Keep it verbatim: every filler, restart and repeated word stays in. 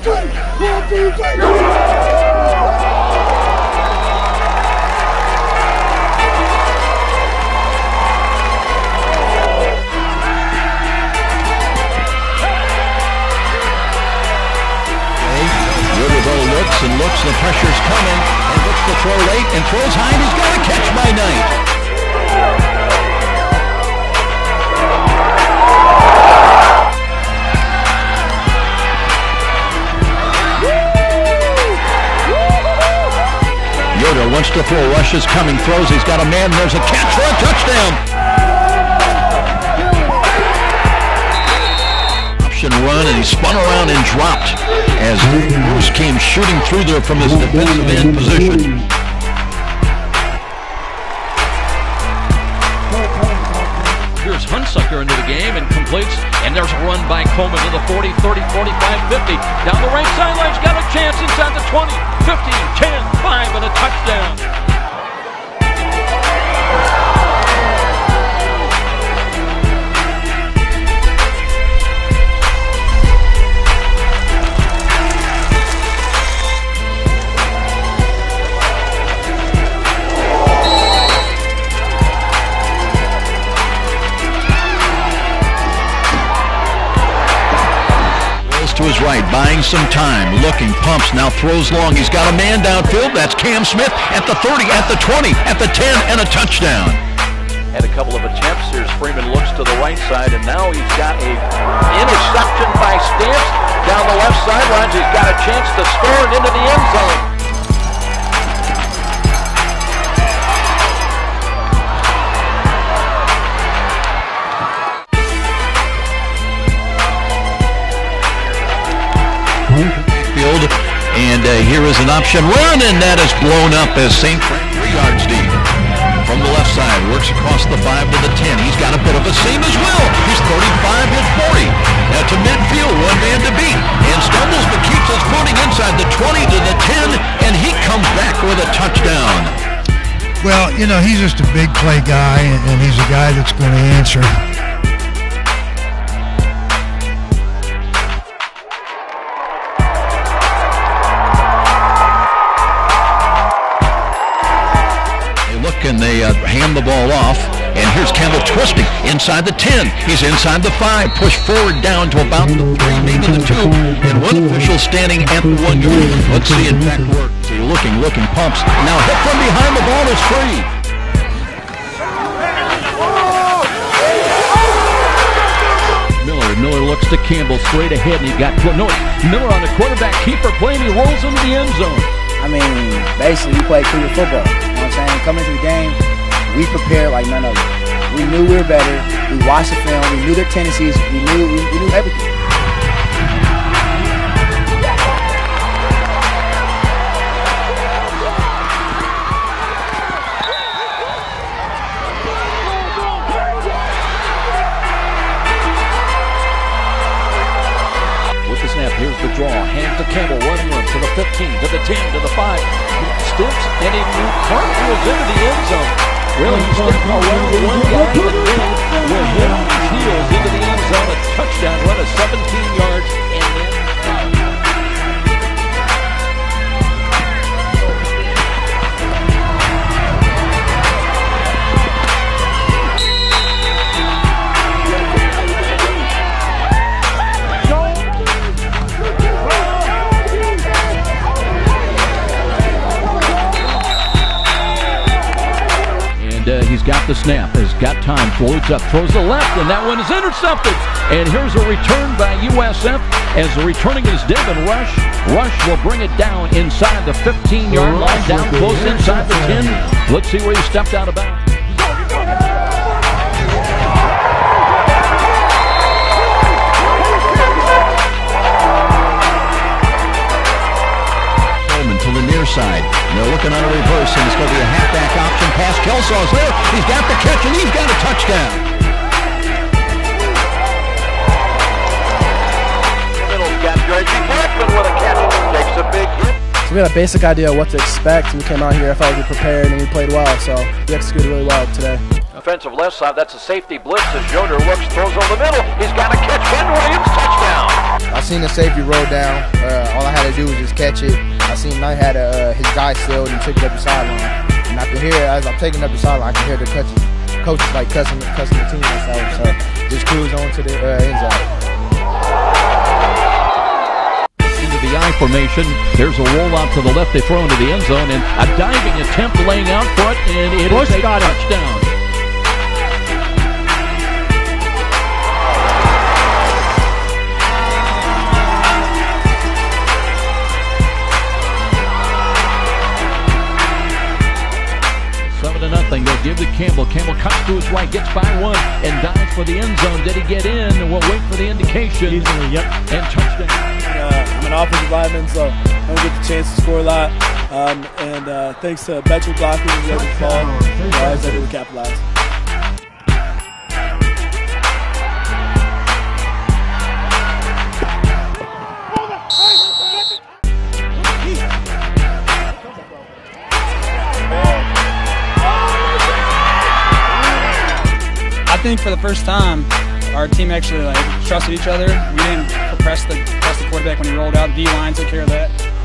three. One, two, three. Looks and looks, the pressure's coming, and looks to throw late and throws high, and he's got a catch by Knight. Yoder wants to throw, Rush is coming, throws, he's got a man, there's a catch for a touchdown. Option run, and he spun around and dropped as Bruce came shooting through there from his defensive end position. Here's Hunsucker into the game and completes, and there's a run by Coleman to the forty, thirty, forty-five, fifty. Down the right sideline's got a chance inside the twenty, fifteen, ten, five, and a touchdown. To his right, buying some time, looking, pumps, now throws long. He's got a man downfield. That's Cam Smith at the thirty, at the twenty, at the ten, and a touchdown. Had a couple of attempts. Here's Freeman, looks to the right side, and now he's got a interception by Stamps down the left sideline. He's got a chance to score and into the end zone. Field, and uh, here is an option run, and that is blown up as Saint Frank three yards deep. From the left side, works across the five to the ten. He's got a bit of a seam as well. He's thirty-five and forty. Now to midfield, one man to beat, and stumbles but keeps his footing inside the twenty to the ten, and he comes back with a touchdown. Well, you know, he's just a big play guy, and he's a guy that's going to answer. And they uh, hand the ball off, and here's Campbell twisting inside the ten. He's inside the five, push forward down to about the three, maybe the two, and one official standing at the one yard. Let's see in fact work. So you're looking, looking, pumps. Now hit from behind, the ball is free. Miller, Miller looks to Campbell straight ahead, and he got no, Miller on the quarterback keeper play, and he rolls into the end zone. I mean, basically, we played cougar football. You know what I'm saying? Coming into the game, we prepared like none other. We knew we were better. We watched the film. We knew their tendencies. We knew we, we knew everything. Here's the draw, hand to Campbell, running room to the fifteen, to the ten, to the five. He steps and he cartwheels into the end zone. Really, he's stepping around one guy and then will hit on his heels into the end zone. A touchdown run of seventeen yards, and then Uh, he's got the snap, has got time, floats up, throws the left, and that one is intercepted. And here's a return by U S F as the returning is Devin Rush. Rush will bring it down inside the fifteen yard line, down close inside the ten. Let's see where he stepped out of bounds. To the near side. And they're looking on a reverse, and it's going to be a halfback option pass. Kelsaw's there. He's got the catch, and he's got a touchdown. Middle's got Reggie Blackman with a catch. Takes a big hit. So we had a basic idea of what to expect, and we came out here. I felt we prepared, and we played well. So we executed really well today. Offensive left side, that's a safety blitz as Yoder looks, throws over the middle. He's got a catch. Ben Williams, touchdown. I seen the safety roll down. Uh, all I had to do was just catch it. I seen Knight had a, uh, his guy sealed and took it up the sideline. And I could hear, as I'm taking up the sideline, I can hear the coaches, coaches like cussing, cussing the team and stuff. So just cruise on to the uh, end zone. Into the I formation. There's a rollout to the left. They throw into the end zone, and a diving attempt laying out front, and it Bush is a got it. touchdown. Seven to nothing. They'll give to Campbell. Campbell cuts to his right, gets by one, and dives for the end zone. Did he get in? We'll wait for the indication. Easily, yep. And touchdown. Uh, I'm an offensive lineman, so I don't get the chance to score a lot. Um, and uh, thanks to Betcher blocking and the other ball, I was able to capitalize. I think for the first time, our team actually like trusted each other. We didn't press the press the quarterback when he rolled out. The D line took care of that.